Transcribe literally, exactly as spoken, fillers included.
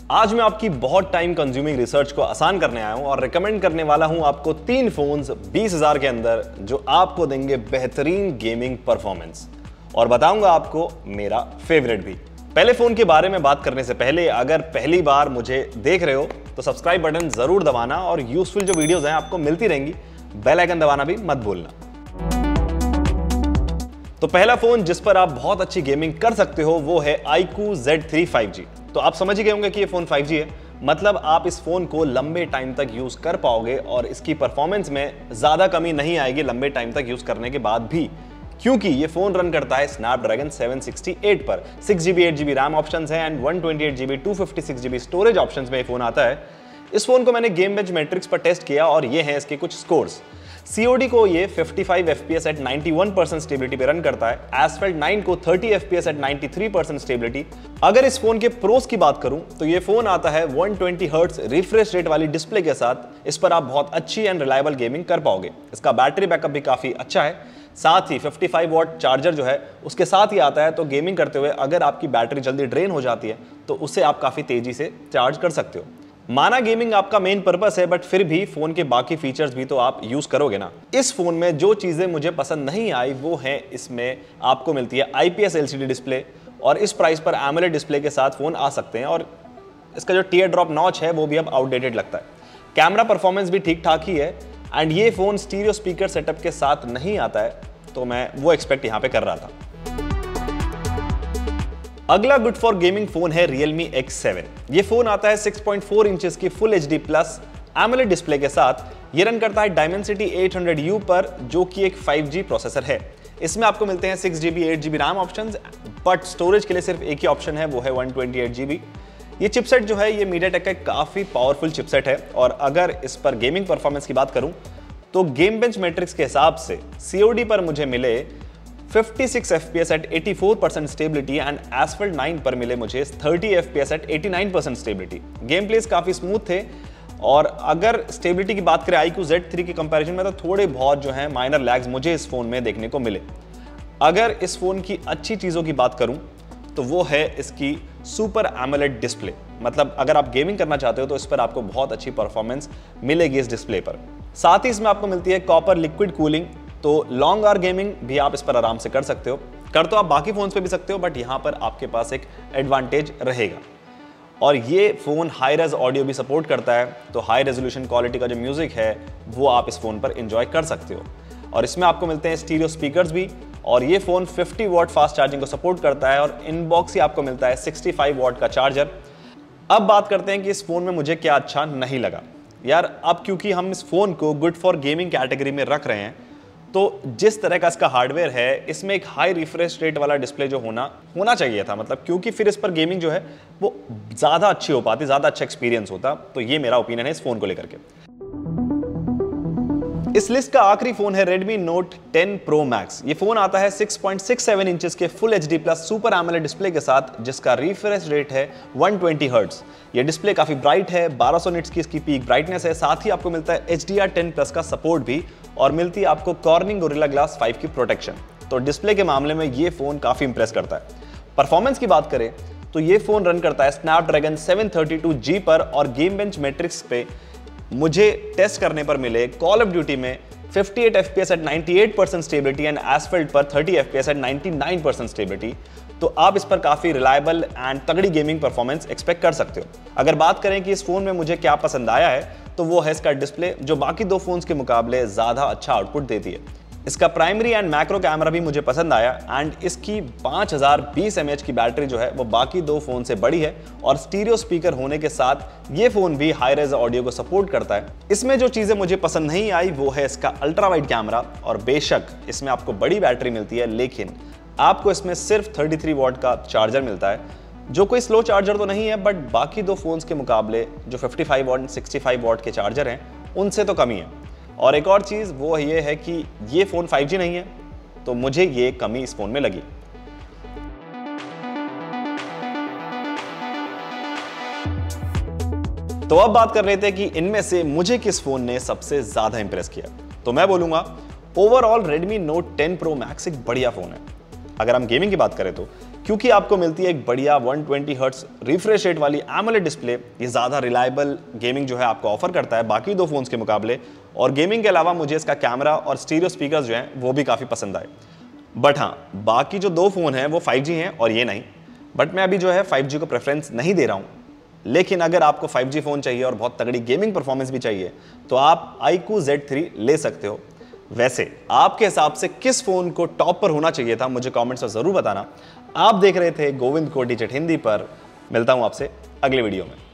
आज मैं आपकी बहुत टाइम कंज्यूमिंग रिसर्च को आसान करने आया हूं और रिकमेंड करने वाला हूं आपको तीन फोन्स बीस हज़ार के अंदर जो आपको देंगे बेहतरीन गेमिंग परफॉर्मेंस, और बताऊंगा आपको मेरा फेवरेट भी। पहले फोन के बारे में बात करने से पहले अगर पहली बार मुझे देख रहे हो तो सब्सक्राइब बटन जरूर दबाना और यूजफुल जो वीडियोस हैं आपको मिलती रहेंगी, बेल आइकन दबाना भी मत भूलना। तो पहला फोन जिस पर आप बहुत अच्छी गेमिंग कर सकते हो वो है iQOO Z three five G. तो आप समझ ही गए होंगे कि ये फोन फाइव जी है, मतलब आप इस फोन को लंबे टाइम तक यूज कर पाओगे और इसकी परफॉर्मेंस में ज्यादा कमी नहीं आएगी लंबे टाइम तक यूज करने के बाद भी, क्योंकि ये फोन रन करता है स्नैपड्रैगन सेवन सिक्सटी एट पर। Six GB eight GB RAM options हैं and one twenty eight GB two fifty six GB storage options में ये फोन आता है। इस फोन को मैंने गेम बेंच मैट्रिक्स पर टेस्ट किया और ये हैं इसके कुछ स्कोर्स। सीओडी को ये fifty five FPS at ninety one percent stability पे रन करता है। एसफेल्ट नाइन को thirty FPS at ninety three percent stability. अगर इस फोन के प्रोस की बात करूं तो ये फोन आता है one twenty hertz refresh rate वाली डिस्प्ले के साथ। इस पर आप बहुत अच्छी एंड रिलायबल गेमिंग कर पाओगे। इसका बैटरी बैकअप भी काफी अच्छा है, साथ ही फिफ्टी फाइव वॉट चार्जर जो है उसके साथ ही आता है, तो गेमिंग करते हुए अगर आपकी बैटरी जल्दी ड्रेन हो जाती है तो उसे आप काफी तेजी से चार्ज कर सकते हो। माना गेमिंग आपका मेन पर्पस है, बट फिर भी फोन के बाकी फीचर्स भी तो आप यूज करोगे ना। इस फोन में जो चीजें मुझे पसंद नहीं आई वो है इसमें आपको मिलती है आईपीएस एलसीडी डिस्प्ले, और इस प्राइस पर एमोलेड डिस्प्ले के साथ फोन आ सकते हैं, और इसका जो टीयर ड्रॉप नॉच है वो भी अब आउटडेटेड लगता है। कैमरा परफॉर्मेंस भी ठीक ठाक ही है एंड ये फोन स्टीरियो स्पीकर सेटअप के साथ नहीं आता है, तो मैं वो एक्सपेक्ट यहां पे कर रहा था। अगला गुड फॉर गेमिंग फोन है Realme एक्स सेवन। ये फोन आता है सिक्स पॉइंट फोर इंचेस की full HD plus AMOLED display के साथ। ये रन करता है Dimensity एट हंड्रेड यू पर, जो कि एक फाइव जी प्रोसेसर है। इसमें आपको मिलते हैं six GB eight GB RAM options, but storage के लिए सिर्फ एक ही ऑप्शन है, वो है वन ट्वेंटी एट जीबी। ये चिपसेट जो है ये MediaTek का काफी पावरफुल चिपसेट है, और अगर इस पर गेमिंग परफॉर्मेंस की बात करूं तो गेम बेंच मैट्रिक्स के हिसाब से सीओडी पर मुझे मिले fifty six FPS at eighty four percent stability and Asphalt nine पर मिले मुझे thirty FPS at eighty nine percent stability. Game plays काफी स्मूथ थे, और अगर स्टेबिलिटी की बात करें iQOO ज़ेड थ्री के कंपैरिजन में तो थोड़े बहुत जो है माइनर लैग्स मुझे इस फोन में देखने को मिले। अगर इस फोन की अच्छी चीजों की बात करूं तो वो है इसकी सुपर एमोलेड डिस्प्ले। मतलब अगर आप गेमिंग करना चाहते हो तो इस पर आपको बहुत अच्छी परफॉर्मेंस मिलेगी इस डिस्प्ले पर। साथ ही इसमें आपको मिलती है कॉपर लिक्विड कूलिंग, तो लॉन्ग आवर गेमिंग भी आप इस पर आराम से कर सकते हो। कर तो आप बाकी फोन्स पे भी सकते हो, बट यहाँ पर आपके पास एक एडवांटेज रहेगा। और ये फोन हाई रेज ऑडियो भी सपोर्ट करता है, तो हाई रेजोल्यूशन क्वालिटी का जो म्यूजिक है वो आप इस फोन पर एंजॉय कर सकते हो। और इसमें आपको मिलते हैं स्टीरियो स्पीकर्स भी, और ये phone fifty watt fast charging को सपोर्ट करता है, और इनबॉक्स ही आपको मिलता है सिक्सटी फाइव वॉट का चार्जर। अब बात करते हैं कि इस फोन में मुझे क्या अच्छा नहीं लगा। यार अब क्योंकि हम इस फोन को गुड फॉर गेमिंग कैटेगरी में रख रहे हैं, तो जिस तरह का इसका हार्डवेयर है इसमें एक हाई रिफ्रेश रेट वाला डिस्प्ले जो होना होना चाहिए था, मतलब क्योंकि फिर इस पर गेमिंग जो है वो ज्यादा अच्छी हो पाती, ज्यादा अच्छा एक्सपीरियंस होता। तो ये मेरा ओपिनियन है इस फोन को लेकर के। इस लिस्ट का आखिरी फोन है Redmi Note ten Pro Max। ये फोन आता है six point six seven inches के full HD plus super AMOLED display के साथ, जिसका रिफ्रेश रेट है वन ट्वेंटी हर्ट्ज। ये डिस्प्ले काफी ब्राइट है, बारह सौ निट्स की इसकी पीक ब्राइटनेस है। साथ ही आपको मिलता है H D R ten plus का सपोर्ट भी, और मिलती है आपको कॉर्निंग गोरिल्ला ग्लास फाइव की प्रोटेक्शन। तो डिस्प्ले के मामले में ये फोन काफी इंप्रेस करता है। परफॉर्मेंस की बात करें तो ये फोन रन करता है Snapdragon seven thirty two G पर, और गेम बेंच मैट्रिक्स पे मुझे टेस्ट करने पर मिले कॉल ऑफ ड्यूटी में fifty eight FPS at ninety eight percent stability and Asphalt पर thirty FPS at ninety nine percent stability. तो आप इस पर काफी रिलायबल एंड तगड़ी गेमिंग परफॉर्मेंस एक्सपेक्ट कर सकते हो। अगर बात करें कि इस फोन में मुझे क्या पसंद आया है तो वो है इसका डिस्प्ले, जो बाकी दो फोन्स के मुकाबले ज्यादा अच्छा आउटपुट देती है। इसका प्राइमरी एंड मैक्रो कैमरा भी मुझे पसंद आया, एंड इसकी पाँच हज़ार बीस एमएच की बैटरी जो है वो बाकी दो फोन से बड़ी है, और स्टीरियो स्पीकर होने के साथ ये फोन भी हाई रेज ऑडियो को सपोर्ट करता है। इसमें जो चीजें मुझे पसंद नहीं आई वो है इसका अल्ट्रा वाइड कैमरा, और बेशक इसमें आपको बड़ी बैटरी मिलती है, लेकिन आपको इसमें सिर्फ थर्टी थ्री वॉट का चार्जर मिलता है, जो कोई स्लो चार्जर तो नहीं है, बट बाकी दो फोन्स के मुकाबले जो fifty five watt sixty five watt के चार्जर हैं उनसे तो कमी है। और एक और चीज वो ये है कि ये फोन फाइव जी नहीं है, तो मुझे ये कमी इस फोन में लगी। तो अब बात कर रहे थे कि इनमें से मुझे किस फोन ने सबसे ज्यादा इंप्रेस किया, तो मैं बोलूंगा overall Redmi Note ten Pro Max एक बढ़िया फोन है। अगर हम गेमिंग की बात करें तो क्योंकि आपको मिलती है एक बढ़िया one twenty hertz refresh rate वाली एमोलेड डिस्प्ले, ये ज़्यादा रिलायबल गेमिंग जो है आपको ऑफर करता है बाकी दो फोन्स के मुकाबले। और गेमिंग के अलावा मुझे इसका कैमरा और स्टीरियो स्पीकर्स जो हैं वो भी काफ़ी पसंद आए। बट हाँ, बाकी जो दो फ़ोन हैं वो फाइव जी हैं और ये नहीं। बट मैं अभी जो है फाइव जी को प्रेफरेंस नहीं दे रहा हूँ। लेकिन अगर आपको फाइव जी फ़ोन चाहिए और बहुत तगड़ी गेमिंग परफॉर्मेंस भी चाहिए तो आप iQOO ज़ेड थ्री ले सकते हो। वैसे आपके हिसाब से किस फोन को टॉप पर होना चाहिए था, मुझे कमेंट्स में जरूर बताना। आप देख रहे थे गोविंद को डिजिट हिंदी पर। मिलता हूं आपसे अगले वीडियो में।